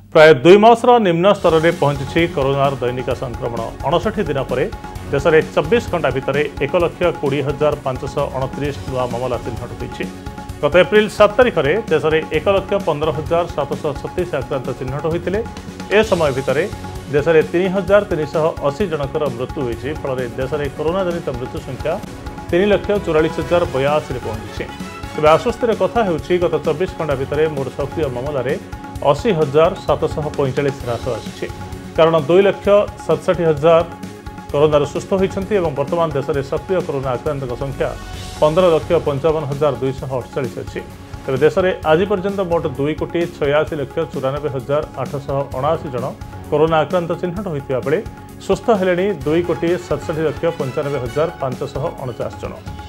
प्राय 2 मासर निम्न स्तर में पहुंची कोरोनार दैनिक संक्रमण 59 दिन पर देश में 24 घंटा भितर 1,20,529 नुआ मामला चिन्हट होती। गत एप्रिल 7 तारिख में देश में 1,15,736 आक्रांत चिन्हट होते। ए समय भितर देश में 3,380 जनकर मृत्यु होती। फल देश में कोरोना जनित मृत्यु संख्या 3,44,082 पहुंची। तेज आश्वस्तिर कथा हो गत 24 घंटा भितर मोट सक्रिय मामलें 80,745 ह्रास आसी। कारण 2,67,000 कोरोनार सुस्थ होती। वर्तमान देश में सक्रिय कोरोना आक्रांत संख्या 15,55,248 अच्छी। तेज देश में आज पर्यंत मोट 2,86,94,879 जन कोरोना आक्रांत चिन्हट होता बेले सुस्थ हेले 2,67,95,549 जन।